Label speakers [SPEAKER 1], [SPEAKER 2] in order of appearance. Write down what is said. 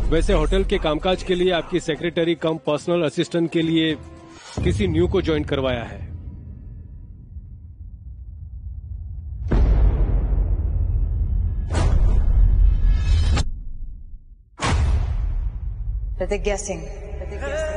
[SPEAKER 1] वैसे होटल के कामकाज के लिए आपकी सेक्रेटरी कम पर्सनल असिस्टेंट के लिए किसी न्यू को ज्वाइन करवाया है।
[SPEAKER 2] They're guessing.